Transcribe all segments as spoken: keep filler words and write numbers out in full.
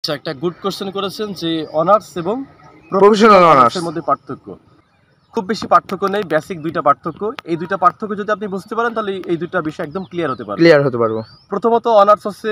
আচ্ছা, একটা good question করেছেন যে অনার্স এবং প্রফেশনাল অনার্সের মধ্যে পার্থক্য। খুব বেশি পার্থক্য নেই, বেসিক দুইটা পার্থক্য। এই দুইটা পার্থক্য যদি আপনি বুঝতে পারেন তাহলে এই দুইটা বিষয় একদম ক্লিয়ার হতে পারবে। ক্লিয়ার হতে পারবো। প্রথমত অনার্স হচ্ছে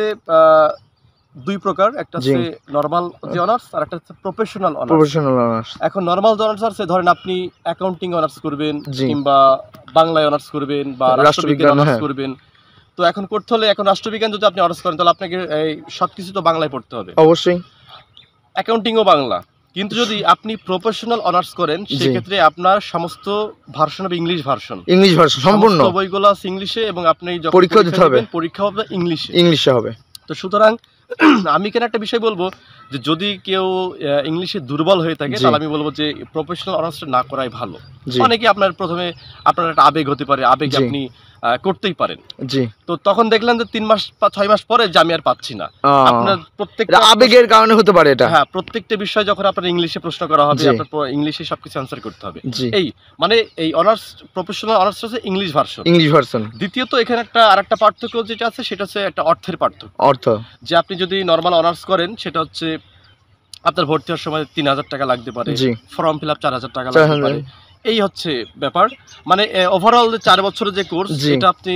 দুই প্রকার, একটা হচ্ছে নরমাল যে অনার্স আর একটা হচ্ছে প্রফেশনাল অনার্স। Professional honours. এখন নরমাল যে অনার্স আছে, ধরেন আপনি অ্যাকাউন্টিং অনার্স করবেন কিংবা বাংলায় অনার্স করবেন বা রাষ্ট্রবিজ্ঞান অনার্স করবেন। তো এখন করতে হলে, এখন রাষ্ট্রবিজ্ঞান যদি আপনি অনার্স করেন তাহলে আপনাকে এই সবকিছু তো বাংলায় পড়তে হবে অবশ্যই, অ্যাকাউন্টিংও বাংলা। কিন্তু যদি আপনি প্রফেশনাল অনার্স করেন সেই ক্ষেত্রে আপনার সমস্ত ভার্সন হবে ইংলিশ ভার্সন, ইংলিশ ভার্সন সম্পূর্ণ বইগুলো আছে ইংলিশে এবং আপনি যখন পরীক্ষা দিতে হবে পরীক্ষা হবে ইংলিশে ইংলিশে হবে। তো সুতরাং আমি কেন একটা বিষয় বলবো যে যদি কেউ ইংলিশে দুর্বল হয়ে থাকে তাহলে আমি বলবো যে প্রফেশনাল অনার্সটা না করাই ভালো। অনেকে আপনার প্রথমে আপনার একটা আবেগ হতে পারে, আবেগ আপনি করতেই পারেন, জি। তো তখন দেখলেন যে তিন মাস বা ছয় মাস পরে যে আমি আর পাচ্ছি না, আপনার প্রত্যেকটা আবেগের কারণে হতে পারে এটা। হ্যাঁ, প্রত্যেকটা বিষয় যখন আপনার ইংলিশে প্রশ্ন করা হবে আপনার ইংলিশে সবকিছু অ্যানসার করতে হবে। এই মানে এই অনার্স প্রফেশনাল অনার্স হচ্ছে ইংলিশ ভার্সন, ইংলিশ ভার্সন। দ্বিতীয়ত এখানে একটা আরেকটা পার্থক্য যেটা আছে সেটা হচ্ছে একটা অর্থের পার্থক্য। অর্থ যে আপনি যদি নরমাল অনার্স করেন সেটা হচ্ছে আপনার ভর্তি হওয়ার সময় তিন হাজার টাকা লাগতে পারে, ফর্ম ফিল আপ চার হাজার টাকা লাগতে পারে, এই হচ্ছে ব্যাপার। মানে ওভারঅল চার বছরের যে কোর্স এটা আপনি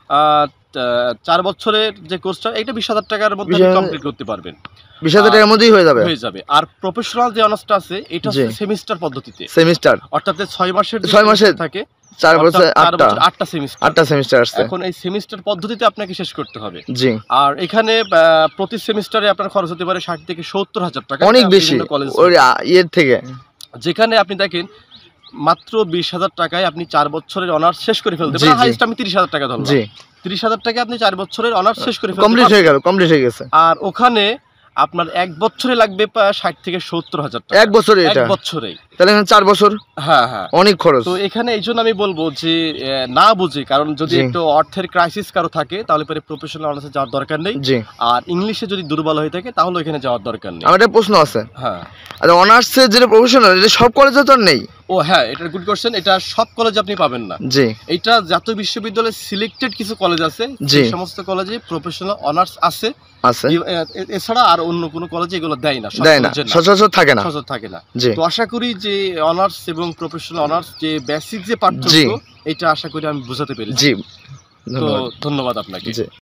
চার বছরের যে কোর্সটা এটা বিশ হাজার টাকার মধ্যে কমপ্লিট করতে পারবেন, বিশ হাজার টাকার মধ্যেই হয়ে যাবে হয়ে যাবে আর প্রফেশনাল যে অনার্সটা আছে এটা হচ্ছে সেমিস্টার পদ্ধতিতে, সেমিস্টার অর্থাৎ ছয় মাসের ছয় মাসের থাকে, চার বছর আটটা আটটা সেমিস্টার আটটা সেমিস্টার আছে। এখন এই সেমিস্টার পদ্ধতিতে আপনাকে শেষ করতে হবে, জি। আর এখানে প্রতি সেমিস্টারে আপনার খরচ হতে পারে ষাট থেকে সত্তর হাজার টাকা, অনেক বেশি ওই এর থেকে। যেখানে আপনি দেখেন মাত্র বিশ হাজার টাকায় আপনি চার বছরের অনার্স শেষ করে ফেলতে পারেন। হাইয়েস্ট আমি তিরিশ হাজার টাকা ধরলাম, জি। তিরিশ হাজার টাকা আপনি চার বছরের অনার্স শেষ করে ফেলতে কমপ্লিট হয়ে গেল, কমপ্লিট হয়ে গেছে। আর ওখানে আপনার এক বছরে লাগবে প্রায় ষাট থেকে সত্তর হাজার টাকা, এক বছরে, এক বছরেই। তাহলে চার বছর, হ্যাঁ হ্যাঁ, অনেক খরচ। তো এখানে এই জন্য আমি বলবো যে না বুঝে, কারণ যদি একটু অর্থের ক্রাইসিস কারো থাকে তাহলে পরে প্রফেশনাল অনার্সে যাওয়ার দরকার নেই, আর ইংলিশে যদি দুর্বল হয়ে থাকে তাহলে এখানে যাওয়ার দরকার নেই। আমার একটা প্রশ্ন আছে, হ্যাঁ, আচ্ছা অনার্সে যেটা প্রফেশনাল এটা সব কলেজে তো নেই? ও হ্যাঁ, এটা গুড কোশ্চেন। এটা সব কলেজে আপনি পাবেন না, জি। এটা জাতীয় বিশ্ববিদ্যালয়ে সিলেক্টেড কিছু কলেজ আছে, যে সমস্ত কলেজে প্রফেশনাল অনার্স আছে আছে, এছাড়া আর অন্য কোনো কলেজে এগুলো দেয় না, দেয় না, সচরাচর থাকে না, সচরাচর থাকে না। তো আশা করি যে অনার্স এবং প্রফেশনাল অনার্স যে বেসিক যে পার্থক্য এটা আশা করি আমি বোঝাতে পেরেছি, জি। তো ধন্যবাদ আপনাকে।